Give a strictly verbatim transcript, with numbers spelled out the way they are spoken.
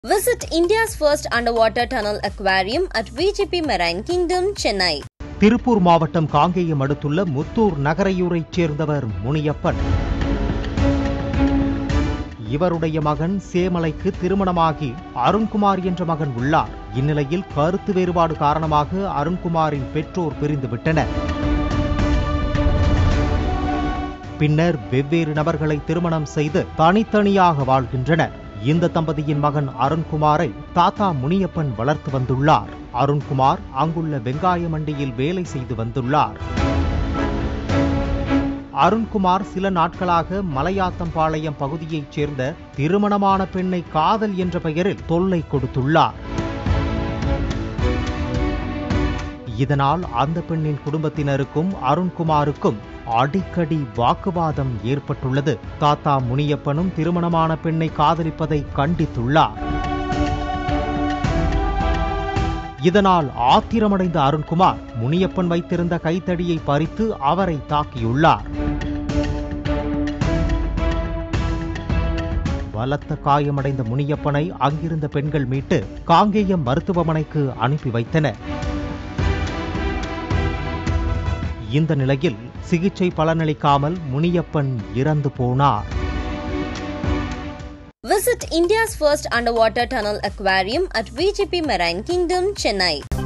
Visit India's first underwater tunnel aquarium at V G P Marine Kingdom, Chennai. Tiruppur மாவட்டம் காங்கேயம் அடுத்துள்ள முத்தூர் நகரையூரைச் சேர்ந்தவர் முனியப்பன். இவருடைய மகன் சேமலைக்கு திருமணமாகி அருண்குமார் என்ற மகன் உள்ளார். இந்நிலையில் கருத்து வேறுபாடு காரணமாக அருண்குமாரின் பெற்றோர் பிரிந்துவிட்டனர். பின்னர் வெவ்வேறு நபர்களை திருமணம் செய்து தனித்தனியாக வாழ்கின்றனர். இந்த தம்பதியின் மகன் அருண்குமாரை தாத்தா முனியப்பன் வளர்த்து வந்துள்ளார். அருண்குமார் அங்குள்ள வெங்காய மண்டியில் வேலை செய்து வந்துள்ளார். அருண்குமார் சில நாட்களாக மலையாத்தம்பாளையம் பகுதியைச் சேர்ந்த திருமணமான பெண்ணை காதல் என்ற பெயரில் தொல்லை கொடுத்துள்ளார். இதனால் அந்த பெண்ணின் குடும்பத்தினருக்கும் அருண்குமாருக்கும் அடிக்கடி வாக்குவாதம் ஏற்பட்டுள்ளது. தாத்தா முனியப்பனும் திருமணமான பெண்ணை காதலிப்பதை கண்டித்துள்ளார். இதனால் ஆத்திரமடைந்த அருண்குமார் முனியப்பன் வைத்திருந்த கைத்தடியை பறித்து அவரை தாக்கியுள்ளார். பலத்த காயமடைந்த முனியப்பனை அங்கிருந்த பெண்கள் மீட்டு காங்கேயம் மருத்துவமனைக்கு அனுப்பி வைத்தனர். இந்த நிலையில் சிகிச்சை பலனளிக்காமல் முனியப்பன் இறந்து போனார். Visit India's first underwater tunnel aquarium at V G P Marine Kingdom, Chennai.